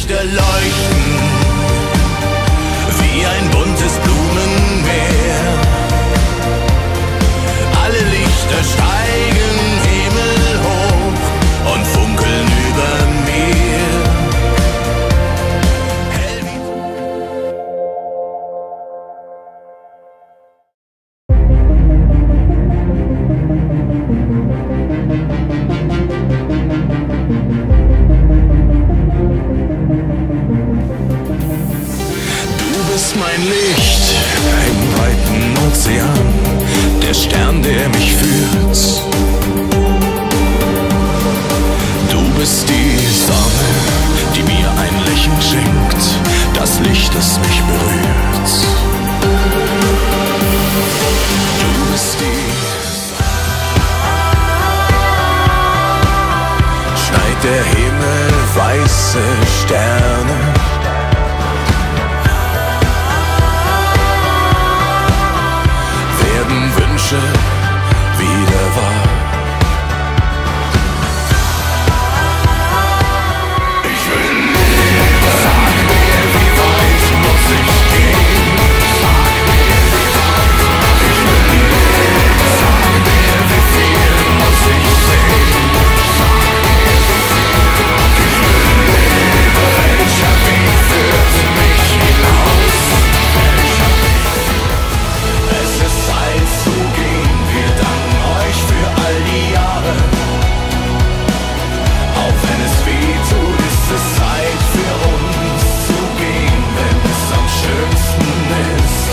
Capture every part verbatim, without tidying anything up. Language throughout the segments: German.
Lichter leuchten wie ein buntes Blumenmeer. Alle Lichter steigen himmelhoch und funkeln über mir. Hell wie Du bist mein Licht im weiten Ozean, der Stern, der mich führt. Du bist die Sonne, die mir ein Lächeln schenkt, das Licht, das mich berührt. Du bist die Sonne, schneit der Himmel weiße Sterne. Wünsche wieder wahr. Ich will leben. Sag mir, wie weit muss ich gehen? Sag mir, wie weit. Ich will leben. Sag mir, wie viel muss ich sehen? Sag mir, wie viel. Ich will leben. Welcher Weg führt mich hinaus? Welcher Weg? Es ist Zeit zu gehen, wir danken euch für all die Jahre. Auch wenn es weh tut, ist es Zeit für uns zu gehen, wenn es am schönsten ist.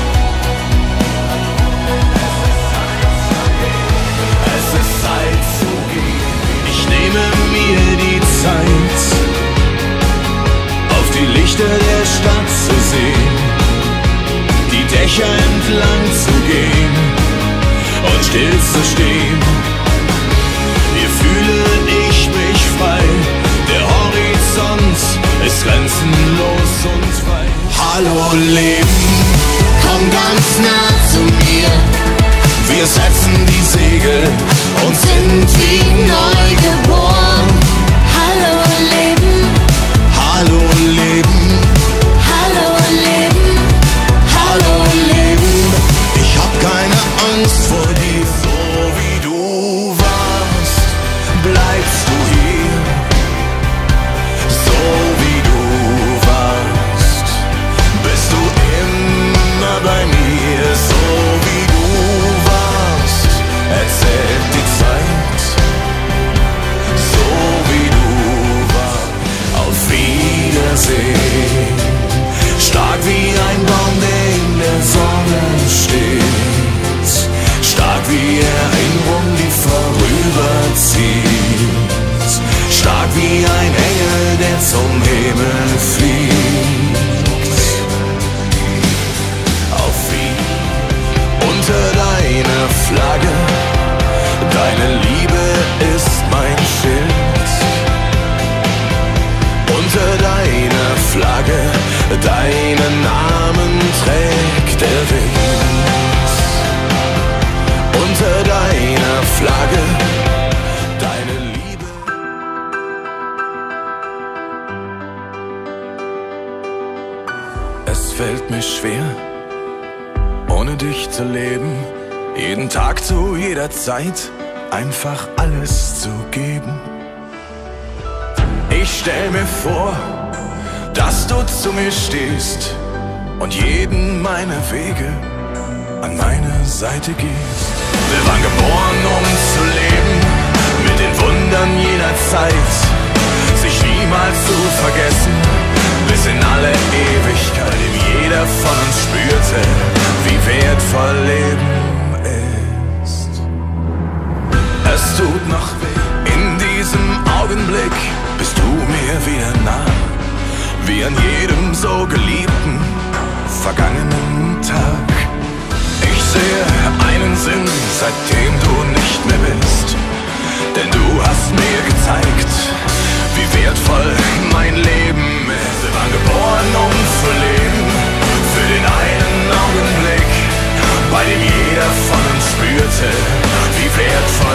Es ist Zeit zu gehen. Ich nehme mir die Zeit, auf die Lichter der Stadt zu sehen, die Dächer entlang zu gehen und still zu stehen. Hier fühle ich mich frei, der Horizont ist grenzenlos und weit. Hallo Leben, komm ganz nah zu mir. Wir setzen die Segel und sind wie neu geboren. Hallo Leben, hallo Leben, hallo Leben. Hallo Leben, ich hab keine Angst vor dir. So wie du warst, bleibst du hier. So wie du warst, bist du immer bei mir. So wie du warst, erzählt die Zeit. So wie du warst, auf Wiedersehen. Stark wie ein Baum, der in der Sonne steht. Stark wie Erinnerung, die vorüberzieht. Stark wie ein Engel, der zum Himmel fliegt. Auf wie unter deiner Flagge, deine Liebe ist mein Schild. Unter deiner Flagge, deinen Namen trägt der Wind. Unter deiner Flagge, deine Liebe. Es fällt mir schwer, ohne dich zu leben. Jeden Tag zu jeder Zeit einfach alles zu geben. Ich stell mir vor, dass du zu mir stehst und jeden meiner Wege an meine Seite gehst. Wir waren geboren, um zu leben, mit den Wundern jeder Zeit, sich niemals zu vergessen, bis in alle Ewigkeit, in jeder von uns spürte, wie wertvoll Leben ist. Es tut noch weh, in diesem Augenblick bist du mir wieder nah, wie an jedem so geliebten, vergangenen Tag. Ich sehe einen Sinn, seitdem du nicht mehr bist, denn du hast mir gezeigt, wie wertvoll mein Leben ist. Wir waren geboren, um zu leben, für den einen Augenblick, bei dem jeder von uns spürte, wie wertvoll